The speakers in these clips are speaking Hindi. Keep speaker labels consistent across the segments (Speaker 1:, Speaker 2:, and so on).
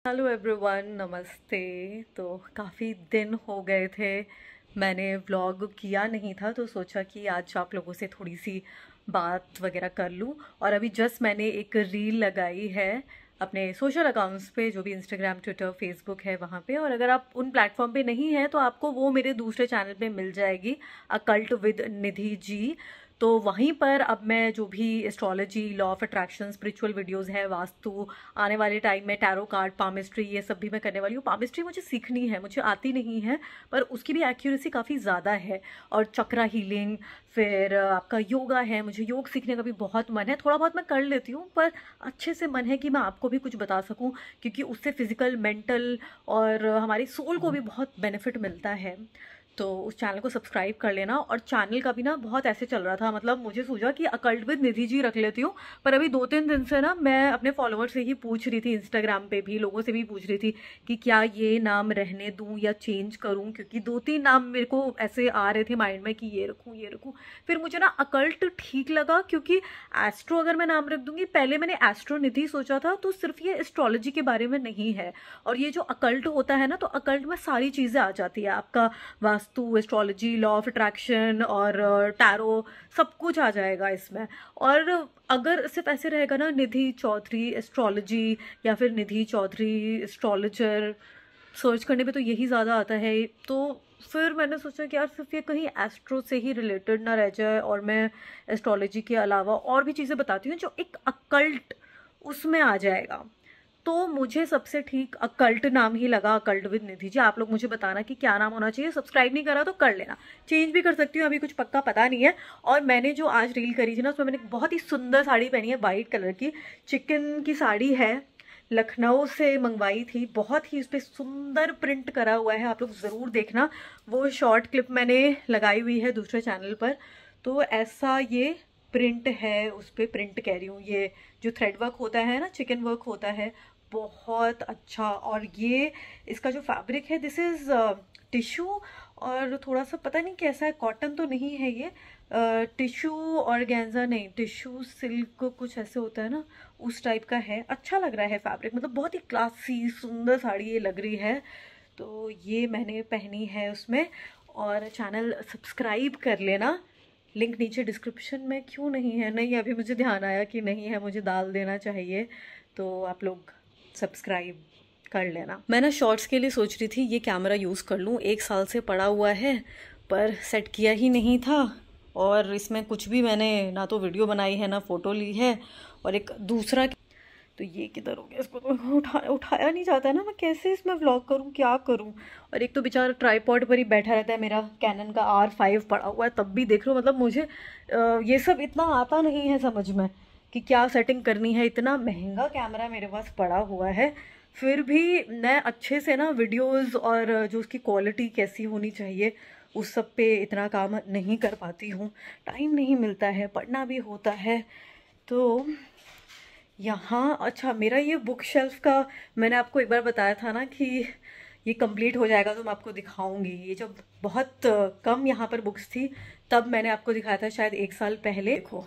Speaker 1: हेलो एवरीवन, नमस्ते। तो काफ़ी दिन हो गए थे, मैंने व्लॉग किया नहीं था, तो सोचा कि आज आप लोगों से थोड़ी सी बात वगैरह कर लूं। और अभी जस्ट मैंने एक रील लगाई है अपने सोशल अकाउंट्स पे, जो भी इंस्टाग्राम, ट्विटर, फेसबुक है वहाँ पे। और अगर आप उन प्लेटफॉर्म पे नहीं हैं तो आपको वो मेरे दूसरे चैनल पे मिल जाएगी, अकल्ट विद निधि जी। तो वहीं पर अब मैं जो भी astrology, law of attraction, spiritual videos है, वास्तु, आने वाले टाइम में टैरो कार्ड, पामिस्ट्री, ये सब भी मैं करने वाली हूँ। पामिस्ट्री मुझे सीखनी है, मुझे आती नहीं है, पर उसकी भी एक्यूरेसी काफ़ी ज़्यादा है। और चक्रा हीलिंग, फिर आपका योगा है, मुझे योग सीखने का भी बहुत मन है। थोड़ा बहुत मैं कर लेती हूँ, पर अच्छे से मन है कि मैं आपको भी कुछ बता सकूँ, क्योंकि उससे फिजिकल, मेंटल और हमारी सोल को भी बहुत बेनिफिट मिलता है। तो उस चैनल को सब्सक्राइब कर लेना। और चैनल का भी ना बहुत ऐसे चल रहा था, मतलब मुझे सोचा कि अकल्ट विद निधि जी रख लेती हूँ। पर अभी 2-3 दिन से ना मैं अपने फॉलोअर से ही पूछ रही थी, इंस्टाग्राम पे भी लोगों से भी पूछ रही थी कि क्या ये नाम रहने दूँ या चेंज करूँ, क्योंकि 2-3 नाम मेरे को ऐसे आ रहे थे माइंड में कि ये रखूँ ये रखूँ। फिर मुझे ना अकल्ट ठीक लगा, क्योंकि एस्ट्रो अगर मैं नाम रख दूंगी, पहले मैंने एस्ट्रो निधि सोचा था, तो सिर्फ ये एस्ट्रोलॉजी के बारे में नहीं है। और ये जो अकल्ट होता है ना, तो अकल्ट में सारी चीज़ें आ जाती है, आपका vastu, astrology, law of attraction और टैरो, सब कुछ आ जाएगा इसमें। और अगर सिर्फ ऐसे रहेगा ना, निधि चौधरी एस्ट्रोलॉजी या फिर निधि चौधरी एस्ट्रोलॉजर, सर्च करने पे तो यही ज़्यादा आता है। तो फिर मैंने सोचा कि यार सिर्फ ये कहीं एस्ट्रो से ही रिलेटेड ना रह जाए, और मैं एस्ट्रोलॉजी के अलावा और भी चीज़ें बताती हूँ जो एक अकल्ट उसमें आ जाएगा। तो मुझे सबसे ठीक अकल्ट नाम ही लगा, अकल्ट विद निधि जी। आप लोग मुझे बताना कि क्या नाम होना चाहिए। सब्सक्राइब नहीं करा तो कर लेना, चेंज भी कर सकती हूँ, अभी कुछ पक्का पता नहीं है। और मैंने जो आज रील करी थी ना, उसमें मैंने एक बहुत ही सुंदर साड़ी पहनी है, वाइट कलर की चिकन की साड़ी है, लखनऊ से मंगवाई थी। बहुत ही उस पर सुंदर प्रिंट करा हुआ है, आप लोग ज़रूर देखना। वो शॉर्ट क्लिप मैंने लगाई हुई है दूसरे चैनल पर। तो ऐसा ये प्रिंट है, उस पर प्रिंट कह रही हूँ, ये जो थ्रेड वर्क होता है ना, चिकन वर्क होता है, बहुत अच्छा। और ये इसका जो फैब्रिक है, दिस इज़ टिश्यू, और थोड़ा सा पता नहीं कैसा है, कॉटन तो नहीं है ये, टिश्यू ऑर्गेन्जा नहीं, टिश्यू सिल्क कुछ ऐसे होता है ना, उस टाइप का है। अच्छा लग रहा है फैब्रिक, मतलब बहुत ही क्लासी सुंदर साड़ी ये लग रही है। तो ये मैंने पहनी है उसमें। और चैनल सब्सक्राइब कर लेना, लिंक नीचे डिस्क्रिप्शन में। क्यों नहीं है? नहीं, अभी मुझे ध्यान आया कि नहीं है, मुझे डाल देना चाहिए। तो आप लोग सब्सक्राइब कर लेना। मैं ना शॉर्ट्स के लिए सोच रही थी ये कैमरा यूज़ कर लूँ, 1 साल से पड़ा हुआ है, पर सेट किया ही नहीं था। और इसमें कुछ भी मैंने ना तो वीडियो बनाई है ना फ़ोटो ली है। और एक दूसरा, तो ये किधर हो गया, इसको तो उठाया नहीं जाता है ना, मैं कैसे इसमें व्लॉग करूँ, क्या करूँ। और एक तो बेचारा ट्राईपॉड पर ही बैठा रहता है, मेरा कैनन का R5 पड़ा हुआ है, तब भी देख लो। मतलब मुझे ये सब इतना आता नहीं है समझ में कि क्या सेटिंग करनी है। इतना महंगा कैमरा मेरे पास पड़ा हुआ है, फिर भी मैं अच्छे से ना वीडियोस और जो उसकी क्वालिटी कैसी होनी चाहिए, उस सब पे इतना काम नहीं कर पाती हूँ। टाइम नहीं मिलता है, पढ़ना भी होता है। तो यहाँ अच्छा, मेरा ये बुक शेल्फ का मैंने आपको एक बार बताया था ना कि ये कंप्लीट हो जाएगा तो मैं आपको दिखाऊंगी। ये जब बहुत कम यहाँ पर बुक्स थी, तब मैंने आपको दिखाया था, शायद 1 साल पहले। देखो,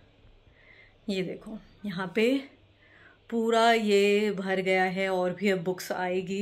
Speaker 1: ये देखो, यहाँ पे पूरा ये भर गया है, और भी अब बुक्स आएगी।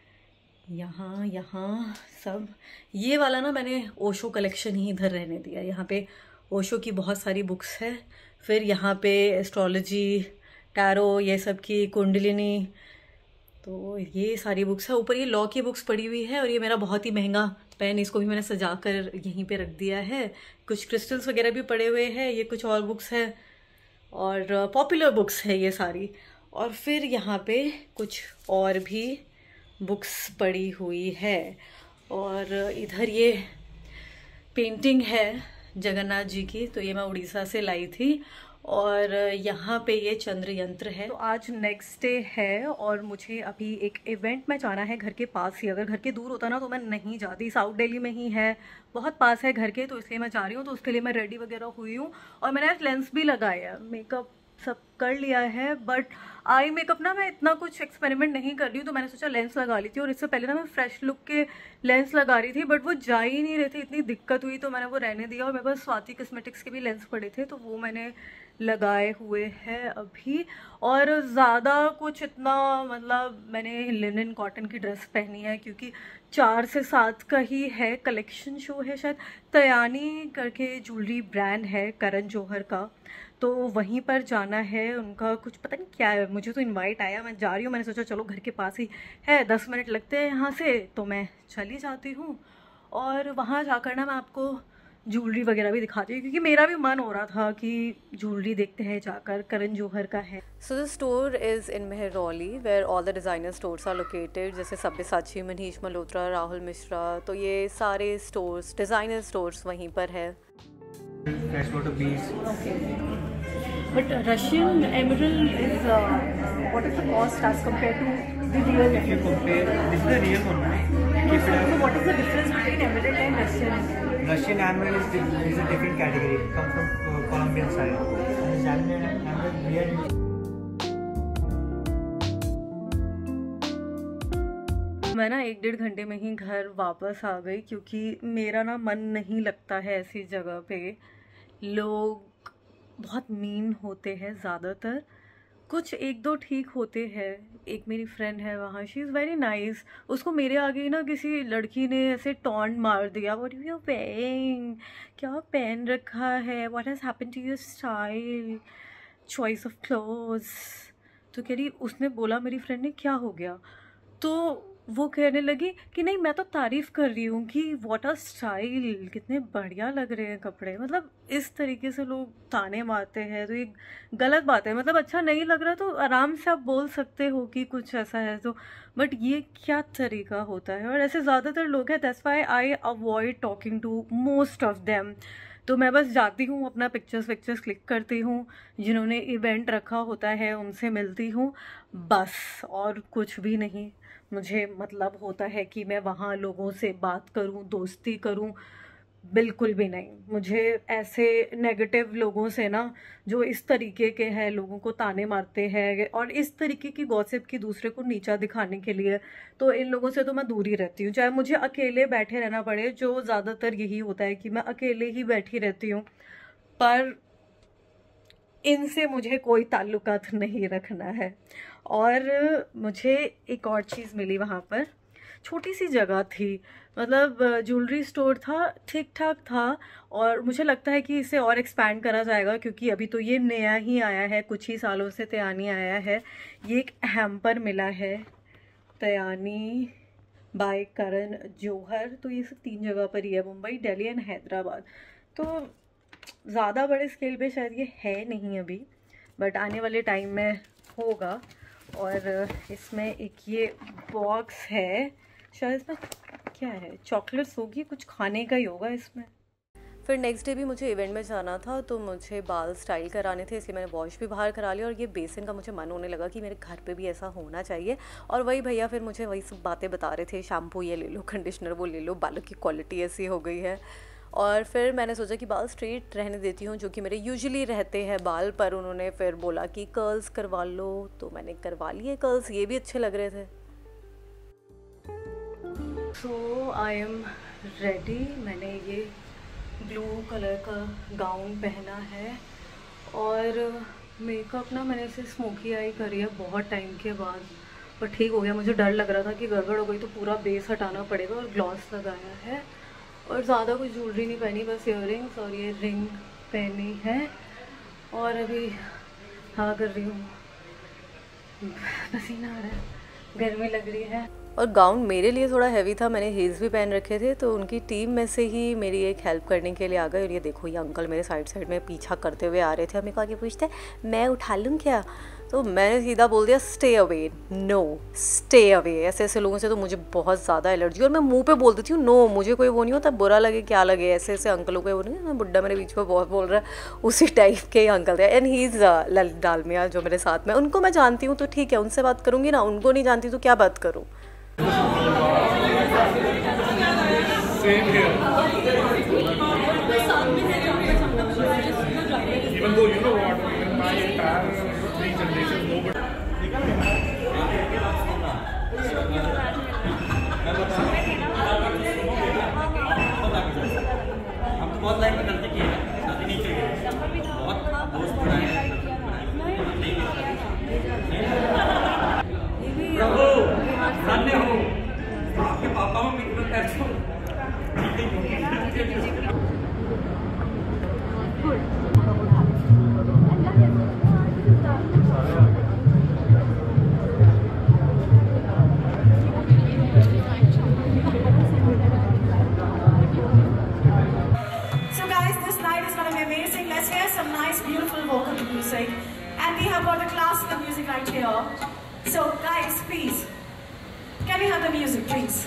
Speaker 1: यहाँ यहाँ सब, ये वाला ना मैंने ओशो कलेक्शन ही इधर रहने दिया। यहाँ पे ओशो की बहुत सारी बुक्स है। फिर यहाँ पे एस्ट्रोलॉजी, टैरो, ये सब की, कुंडलिनी, तो ये सारी बुक्स है। ऊपर ये लॉ की बुक्स पड़ी हुई है, और ये मेरा बहुत ही महंगा पेन, इसको भी मैंने सजा कर यहीं पे रख दिया है। कुछ क्रिस्टल्स वगैरह भी पड़े हुए हैं, ये कुछ और बुक्स है, और पॉपुलर बुक्स है ये सारी। और फिर यहाँ पे कुछ और भी बुक्स पड़ी हुई है। और इधर ये पेंटिंग है जगन्नाथ जी की, तो ये मैं उड़ीसा से लाई थी। और यहाँ पे ये चंद्र यंत्र है। तो आज नेक्स्ट डे है, और मुझे अभी एक इवेंट में जाना है घर के पास ही। अगर घर के दूर होता ना तो मैं नहीं जाती, साउथ दिल्ली में ही है, बहुत पास है घर के, तो इसलिए मैं जा रही हूँ। तो उसके लिए मैं रेडी वगैरह हुई हूँ, और मैंने आज लेंस भी लगाया, मेकअप सब कर लिया है। बट आई मेकअप ना मैं इतना कुछ एक्सपेरिमेंट नहीं कर रही हूँ, तो मैंने सोचा लेंस लगा ली थी। और इससे पहले ना मैं फ्रेश लुक के लेंस लगा रही थी, बट वो जा ही नहीं रहे थे, इतनी दिक्कत हुई, तो मैंने वो रहने दिया। और मेरे पास स्वाति कॉस्मेटिक्स के भी लेंस पड़े थे, तो वो मैंने लगाए हुए हैं अभी। और ज़्यादा कुछ इतना मतलब मैंने लिनन कॉटन की ड्रेस पहनी है क्योंकि 4 से 7 का ही है, कलेक्शन शो है शायद, तयानी करके ज्वेलरी ब्रांड है करण जौहर का, तो वहीं पर जाना है। उनका कुछ पता नहीं क्या है, मुझे तो इनवाइट आया, मैं जा रही हूँ। मैंने सोचा चलो घर के पास ही है, 10 मिनट लगते हैं यहाँ से, तो मैं चली जाती हूँ। और वहाँ जाकर ना मैं आपको ज्वेलरी वगैरह भी दिखाती हूँ क्योंकि मेरा भी मन हो रहा था कि ज्वेलरी देखते हैं जाकर, करण जौहर का है। So the store is in Mehrauli where all the designer stores are located, जैसे सब्यसाची, मनीष मल्होत्रा, राहुल मिश्रा, तो ये सारे स्टोर्स, डिज़ाइनर स्टोर्स वहीं पर है।
Speaker 2: Freshwater Beach.
Speaker 1: Okay. But Russian emerald is what is the cost as compared to the real?
Speaker 2: If you compare, this is the real one, right? Keep it
Speaker 1: So
Speaker 2: up.
Speaker 1: what is the difference between emerald and Russian?
Speaker 2: Russian emerald is a different category. It comes from Colombian side. And this emerald we are using.
Speaker 1: मैं ना 1-1.5 घंटे में ही घर वापस आ गई क्योंकि मेरा ना मन नहीं लगता है ऐसी जगह पे। लोग बहुत मीन होते हैं ज़्यादातर, कुछ 1-2 ठीक होते हैं। एक मेरी फ्रेंड है वहाँ, शी इज़ वेरी नाइस, उसको मेरे आगे ना किसी लड़की ने ऐसे टॉन्ट मार दिया, व्हाट यू वेयरिंग, क्या पहन रखा है, what has happened to your style, choice of clothes. तो कह रही, उसने बोला मेरी फ्रेंड ने क्या हो गया, तो वो कहने लगी कि नहीं मैं तो तारीफ़ कर रही हूँ कि व्हाट अ स्टाइल, कितने बढ़िया लग रहे हैं कपड़े। मतलब इस तरीके से लोग ताने मारते हैं तो ये गलत बात है। मतलब अच्छा नहीं लग रहा तो आराम से आप बोल सकते हो कि कुछ ऐसा है तो, बट ये क्या तरीका होता है। और ऐसे ज़्यादातर लोग हैं, that's why I avoid talking to most of them. तो मैं बस जाती हूँ, अपना पिक्चर्स क्लिक करती हूँ, जिन्होंने इवेंट रखा होता है उनसे मिलती हूँ, बस और कुछ भी नहीं मुझे मतलब होता है कि मैं वहाँ लोगों से बात करूँ, दोस्ती करूँ, बिल्कुल भी नहीं। मुझे ऐसे नेगेटिव लोगों से ना, जो इस तरीके के हैं, लोगों को ताने मारते हैं और इस तरीके की गॉसिप की दूसरे को नीचा दिखाने के लिए, तो इन लोगों से तो मैं दूर ही रहती हूँ। चाहे मुझे अकेले बैठे रहना पड़े, जो ज़्यादातर यही होता है कि मैं अकेले ही बैठी रहती हूँ, पर इनसे मुझे कोई ताल्लुकात नहीं रखना है। और मुझे एक और चीज़ मिली वहाँ पर, छोटी सी जगह थी, मतलब ज्वेलरी स्टोर था, ठीक ठाक था, और मुझे लगता है कि इसे और एक्सपैंड करा जाएगा क्योंकि अभी तो ये नया ही आया है, कुछ ही सालों से तयानी आया है। ये एक हैम्पर मिला है, तयानी बाय करण जौहर, तो ये सब 3 जगह पर ही है, मुंबई, दिल्ली एंड हैदराबाद। तो ज़्यादा बड़े स्केल पे शायद ये है नहीं अभी, बट आने वाले टाइम में होगा। और इसमें एक ये बॉक्स है, शायद इसमें क्या है, चॉकलेट्स होगी, कुछ खाने का ही होगा इसमें। फिर नेक्स्ट डे भी मुझे इवेंट में जाना था, तो मुझे बाल स्टाइल कराने थे, इसलिए मैंने वॉश भी बाहर करा लिया। और ये बेसन का मुझे मन होने लगा कि मेरे घर पे भी ऐसा होना चाहिए। और वही भैया फिर मुझे वही सब बातें बता रहे थे, शैम्पू ये ले लो, कंडीशनर वो ले लो, बालों की क्वालिटी ऐसी हो गई है। और फिर मैंने सोचा कि बाल स्ट्रेट रहने देती हूँ, जो कि मेरे यूजुअली रहते हैं बाल, पर उन्होंने फिर बोला कि कर्ल्स करवा लो, तो मैंने करवा लिए कर्ल्स, ये भी अच्छे लग रहे थे। So I am ready. मैंने ये ब्लू कलर का गाउन पहना है और मेकअप ना मैंने इसे स्मोकी आई करी है बहुत टाइम के बाद, पर ठीक हो गया। मुझे डर लग रहा था कि गड़बड़ हो गई तो पूरा बेस हटाना पड़ेगा। और ग्लॉस लगाया है और ज़्यादा कुछ ज्वेलरी नहीं पहनी, बस इयररिंग्स और ये रिंग पहनी है। और अभी हाँ कर रही हूँ, पसीना आ रहा है, गर्मी लग रही है। और गाउन मेरे लिए थोड़ा हैवी था, मैंने हील्स भी पहन रखे थे, तो उनकी टीम में से ही मेरी एक हेल्प करने के लिए आ गए। और ये देखो, ये अंकल मेरे साइड में पीछा करते हुए आ रहे थे, मेरे को आगे पूछते मैं उठा लूँ क्या, तो मैंने सीधा बोल दिया stay away, no stay away. ऐसे ऐसे लोगों से तो मुझे बहुत ज़्यादा एलर्जी, और मैं मुंह पे बोल देती हूँ नो, मुझे कोई वो नहीं होता, बुरा लगे क्या लगे, ऐसे ऐसे अंकलों को वो नहीं, बुड्ढा मेरे बीच में बहुत बोल रहा है, उसी टाइप के अंकल थे। And he is Lalit Dalmia जो मेरे साथ में, उनको मैं जानती हूँ तो ठीक है, उनसे बात करूँगी ना, उनको नहीं जानती तो क्या बात करूँ।
Speaker 3: Even though you know what, even my entire 3 generations, nobody.
Speaker 4: हम तो बहुत लाइफ में गलती की है, शादी नहीं चाहिए, बहुत दोस्त बनाए हैं। So guys, this night is going to be amazing. Let's hear some nice, beautiful vocal music. And we have got the classical music right here. So guys, please, can we have the music, please?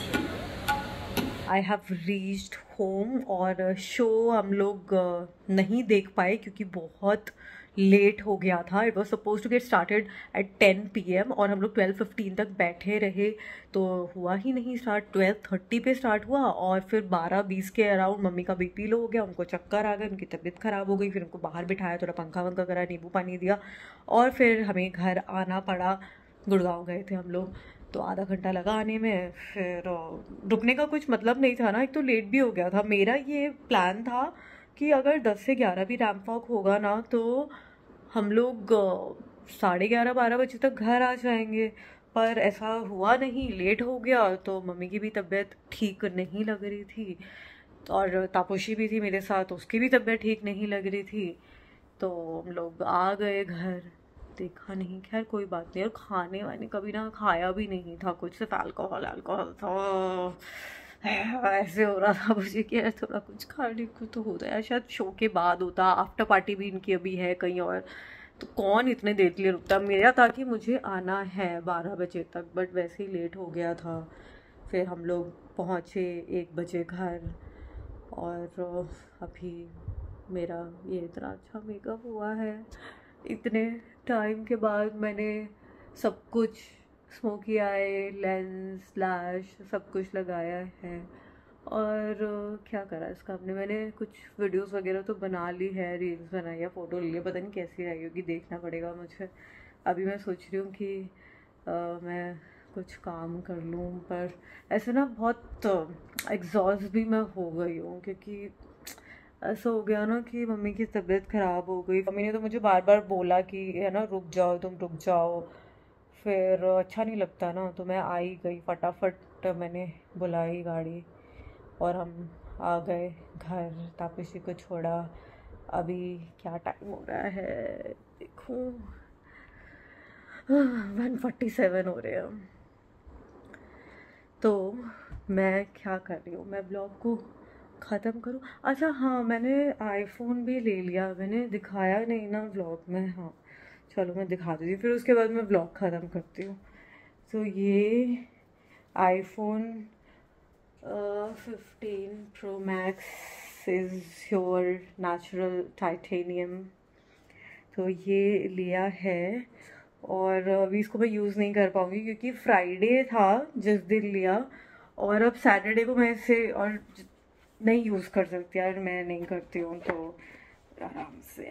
Speaker 1: I have reached home और शो हम लोग नहीं देख पाए क्योंकि बहुत लेट हो गया था. It was suppose to get started at 10 PM और हम लोग 12:15 तक बैठे रहे तो हुआ ही नहीं स्टार्ट. 12:30 पे स्टार्ट हुआ और फिर 12:20 के अराउंड मम्मी का BP लो हो गया, उनको चक्कर आ गए, उनकी तबीयत ख़राब हो गई. फिर उनको बाहर बिठाया, थोड़ा पंखा वंखा करा, नींबू पानी दिया और फिर हमें घर आना पड़ा. गुड़गांव गए थे हम लोग तो आधा घंटा लगा आने में. फिर रुकने का कुछ मतलब नहीं था ना, एक तो लेट भी हो गया था. मेरा ये प्लान था कि अगर 10 से 11 भी रैंप वॉक होगा ना तो हम लोग 11:30-12 बजे तक घर आ जाएंगे, पर ऐसा हुआ नहीं, लेट हो गया. तो मम्मी की भी तबीयत ठीक नहीं लग रही थी और तापोशी भी थी मेरे साथ, उसकी भी तबीयत ठीक नहीं लग रही थी. तो हम लोग आ गए घर, देखा नहीं. खैर कोई बात नहीं. और खाने वाने कभी ना खाया भी नहीं था कुछ, सिर्फ अल्कोहल था. ऐसे हो रहा था मुझे कि यार थोड़ा कुछ खाने को तो होता है. शायद शो के बाद होता, आफ्टर पार्टी भी इनकी अभी है कहीं और, तो कौन इतने देर के लिए रुकता. मेरा था कि मुझे आना है 12 बजे तक, बट वैसे ही लेट हो गया था. फिर हम लोग पहुँचे 1 बजे घर और अभी मेरा ये इतना अच्छा मेकअप हुआ है. इतने टाइम के बाद मैंने सब कुछ स्मोकी आई, लेंस, लैश सब कुछ लगाया है. और क्या करा इसका हमने, मैंने कुछ वीडियोस वगैरह तो बना ली है, रील्स बनाई है, फ़ोटो ली है. पता नहीं कैसी रहेगी होगी, देखना पड़ेगा मुझे. अभी मैं सोच रही हूँ कि मैं कुछ काम कर लूँ, पर ऐसे ना बहुत एग्जॉस्ट भी मैं हो गई हूँ क्योंकि ऐसा हो गया ना कि मम्मी की तबीयत ख़राब हो गई. मम्मी ने तो मुझे बार बार बोला कि है ना रुक जाओ, तुम रुक जाओ. फिर अच्छा नहीं लगता ना, तो मैं आई गई फटाफट, मैंने बुलाई गाड़ी और हम आ गए घर. तापसी को छोड़ा. अभी क्या टाइम हो रहा है देखूँ, 1:47 हो रहे हैं. तो मैं क्या कर रही हूँ, मैं ब्लॉग को ख़त्म करूँ. अच्छा हाँ, मैंने आईफोन भी ले लिया, मैंने दिखाया नहीं ना व्लॉग में. हाँ चलो मैं दिखा देती हूँ, फिर उसके बाद मैं व्लॉग ख़त्म करती हूँ. तो ये iPhone 15 Pro Max is sure natural titanium. तो ये लिया है और अभी इसको मैं यूज़ नहीं कर पाऊँगी क्योंकि फ्राइडे था जिस दिन लिया और अब सैटरडे को मैं इसे और नहीं यूज़ कर सकती यार, मैं नहीं करती हूँ. तो आराम से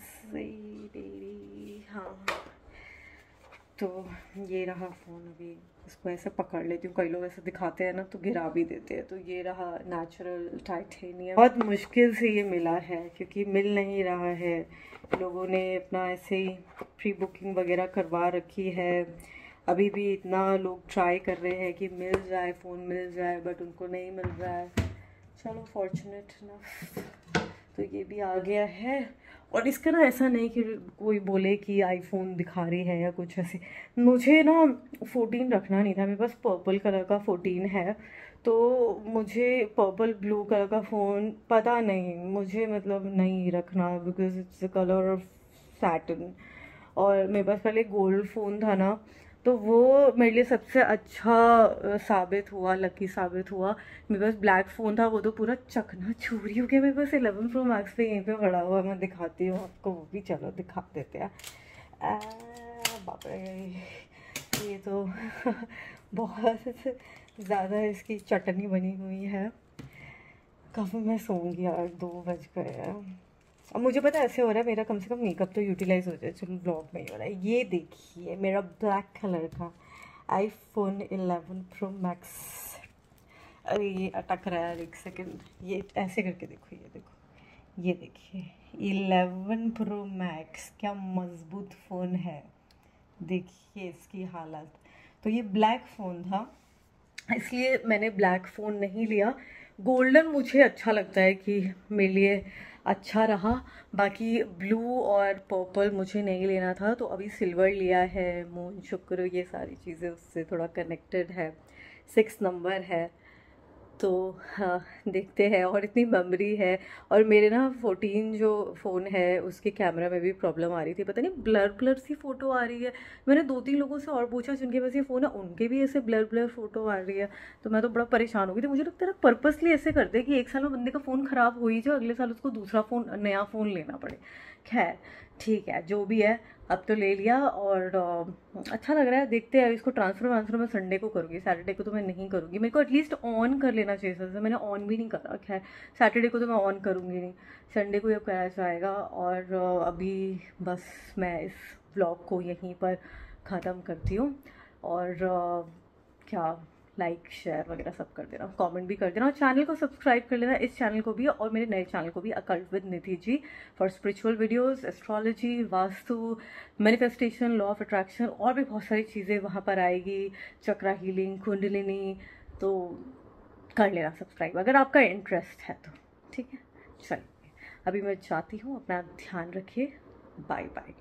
Speaker 1: हाँ. तो ये रहा फ़ोन. अभी इसको ऐसे पकड़ लेती हूँ, कई लोग ऐसे दिखाते हैं ना तो गिरा भी देते हैं. तो ये रहा नेचुरल टाइटेनियम. बहुत मुश्किल से ये मिला है क्योंकि मिल नहीं रहा है. लोगों ने अपना ऐसे ही प्री बुकिंग वगैरह करवा रखी है. अभी भी इतना लोग ट्राई कर रहे हैं कि मिल जाए, फ़ोन मिल जाए, बट उनको नहीं मिल रहा है. चलो फॉर्चुनेट ना. तो ये भी आ गया है. और इसका ना ऐसा नहीं कि कोई बोले कि आईफोन दिखा रही है या कुछ ऐसे. मुझे ना 14 रखना नहीं था, मेरे पास पर्पल कलर का 14 है. तो मुझे पर्पल ब्लू कलर का फ़ोन पता नहीं, मुझे मतलब नहीं रखना because it's the colour of satin. और मेरे पास पहले गोल्ड फ़ोन था ना, तो वो मेरे लिए सबसे अच्छा साबित हुआ, लकी साबित हुआ. मेरे पास ब्लैक फ़ोन था, वो तो पूरा चकना चूरी हो गया. मेरे पास 11 Pro Max पे यहीं पे पड़ा हुआ, मैं दिखाती हूँ आपको वो भी. चलो दिखा देते हैं. बाप रे, ये तो बहुत ज़्यादा इसकी चटनी बनी हुई है. काफ़ी मैं सोऊंगी यार, 2 बज गए हैं. अब मुझे पता है ऐसे हो रहा है, मेरा कम से कम मेकअप तो यूटिलाइज हो जाए. चलो ब्लॉग में ही हो रहा है. ये देखिए मेरा ब्लैक कलर का आईफोन 11 Pro Max. अरे ये अटक रहा है, एक सेकंड. ये ऐसे करके देखो, ये देखो, ये देखिए 11 Pro Max. क्या मज़बूत फ़ोन है, देखिए इसकी हालत. तो ये ब्लैक फ़ोन था, इसलिए मैंने ब्लैक फ़ोन नहीं लिया। गोल्डन मुझे अच्छा लगता है कि मेरे लिए अच्छा रहा, बाकी ब्लू और पर्पल मुझे नहीं लेना था, तो अभी सिल्वर लिया है। मून, शुक्र, ये सारी चीज़ें उससे थोड़ा कनेक्टेड है। 6 नंबर है, तो हाँ देखते हैं। और इतनी मेमोरी है, और मेरे ना 14 जो फ़ोन है उसके कैमरा में भी प्रॉब्लम आ रही थी, पता नहीं ब्लर ब्लर सी फ़ोटो आ रही है। मैंने 2-3 लोगों से और पूछा जिनके पास ये फ़ोन है, उनके भी ऐसे ब्लर ब्लर फ़ोटो आ रही है। तो मैं तो बड़ा परेशान हो गई थी। मुझे लगता है पर्पसली ऐसे करते हैं कि एक साल में बंदे का फ़ोन ख़राब हो ही जाए, अगले साल उसको दूसरा फ़ोन, नया फ़ोन लेना पड़े। खैर ठीक है, जो भी है, अब तो ले लिया और अच्छा लग रहा है। देखते हैं इसको ट्रांसफ़र मैं संडे को करूँगी, सैटरडे को तो मैं नहीं करूँगी। मेरे को एटलीस्ट ऑन कर लेना चाहिए था, मैंने ऑन भी नहीं करा। खैर सैटरडे को तो मैं ऑन करूँगी नहीं, संडे को ही अब कराया जाएगा। और अभी बस मैं इस व्लॉग को यहीं पर ख़त्म करती हूँ। और क्या, लाइक शेयर वगैरह सब कर देना, कमेंट भी कर देना, और चैनल को सब्सक्राइब कर लेना, इस चैनल को भी और मेरे नए चैनल को भी, occult with Nidhi ji, for spiritual videos, astrology, vastu, manifestation, law of attraction, और भी बहुत सारी चीज़ें वहाँ पर आएगी, चक्रा हीलिंग, कुंडलिनी। तो कर लेना सब्सक्राइब अगर आपका इंटरेस्ट है तो। ठीक है, चलिए अभी मैं जाती हूँ, अपना ध्यान रखिए, बाय बाय।